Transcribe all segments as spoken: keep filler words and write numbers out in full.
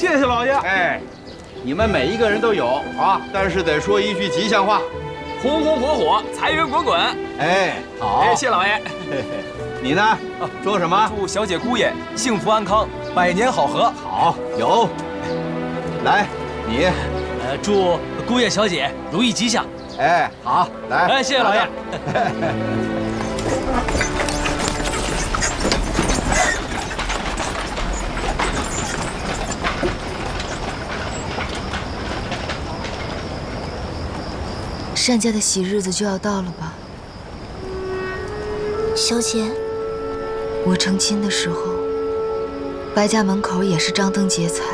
谢谢老爷。 哎，你们每一个人都有啊，但是得说一句吉祥话。 红红火火，财源滚滚。 哎，好， 哎，谢老爷。 你呢？说什么？ 祝小姐姑爷幸福安康，百年好合。 好，有。来，你。 呃，祝姑爷小姐如意吉祥。 哎，好，来。 哎，谢谢老爷。 单家的喜日子就要到了吧？ 小姐， 我成亲的时候，白家门口也是张灯结彩。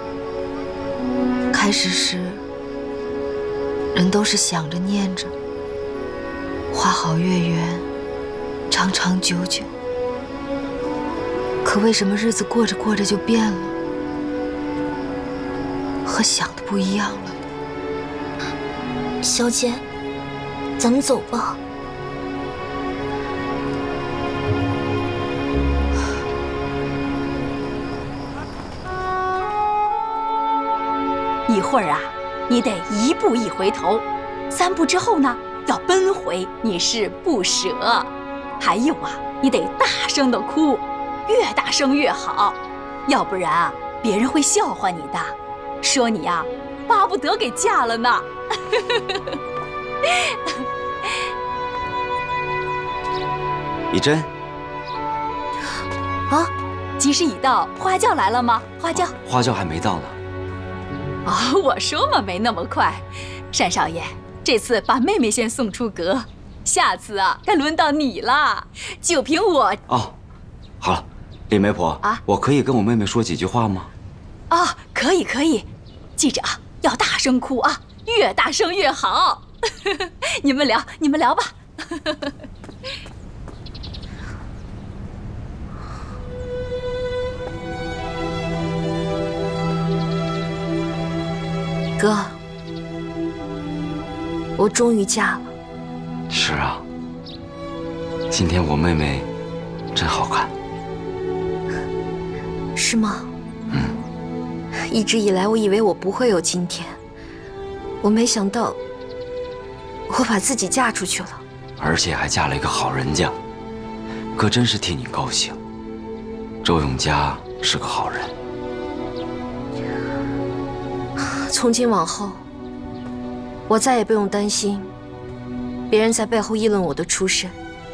开始时，人都是想着念着，花好月圆，长长久久。可为什么日子过着过着就变了，和想的不一样了？ 小姐，咱们走吧。 一会儿啊，你得一步一回头，三步之后呢，要奔回，你是不舍。还有啊，你得大声的哭，越大声越好，要不然啊，别人会笑话你的，说你呀、啊，巴不得给嫁了呢。 以真， 啊，吉时已到，花轿来了吗？花轿， 花轿还没到呢。 啊、哦，我说嘛，没那么快。单少爷，这次把妹妹先送出阁，下次啊，该轮到你了。就凭我…… 哦，好了，李媒婆啊，我可以跟我妹妹说几句话吗？ 啊、哦，可以可以，记着啊，要大声哭啊，越大声越好。你们聊，你们聊吧。 哥，我终于嫁了。 是啊，今天我妹妹真好看。 是吗？ 嗯。 一直以来，我以为我不会有今天，我没想到我把自己嫁出去了， 而且还嫁了一个好人家，哥真是替你高兴。周永嘉是个好人。 从今往后，我再也不用担心别人在背后议论我的出身。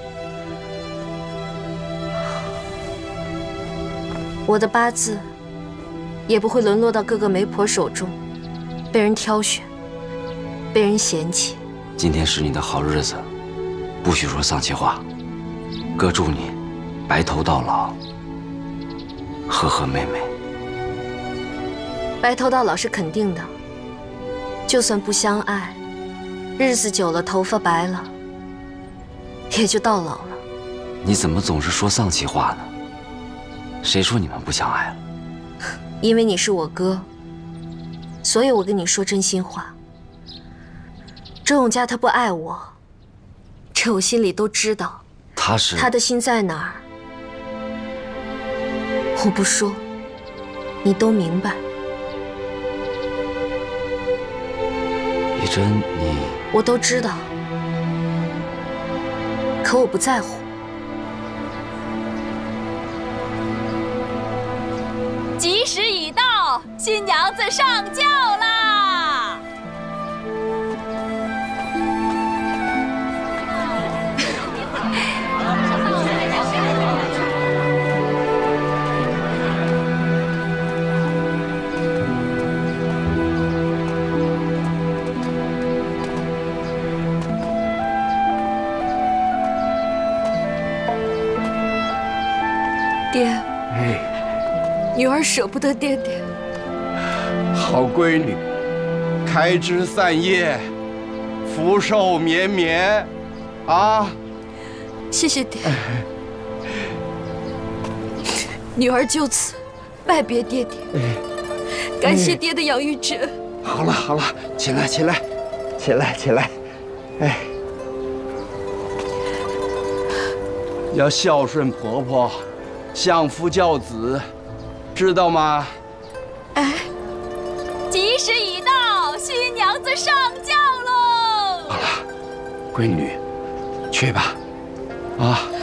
我的八字也不会沦落到各个媒婆手中，被人挑选，被人嫌弃。 今天是你的好日子，不许说丧气话。哥祝你白头到老，和和美美。 白头到老是肯定的。 就算不相爱，日子久了，头发白了，也就到老了。 你怎么总是说丧气话呢？谁说你们不相爱了？ 因为你是我哥，所以我跟你说真心话。周永嘉他不爱我，这我心里都知道。 他是他的心在哪儿？我不说，你都明白。 以真，你我都知道，可我不在乎。 吉时已到，新娘子上轿啦！ 爹， 哎， 女儿舍不得爹爹。 好闺女，开枝散叶，福寿绵绵，啊！ 谢谢爹。女儿就此拜别爹爹，感谢爹的养育之恩。 好了好了，起来起来，起来起来，哎，要孝顺婆婆。 相夫教子，知道吗？ 哎。 吉时已到，新娘子上轿喽！ 好了，闺女，去吧，啊。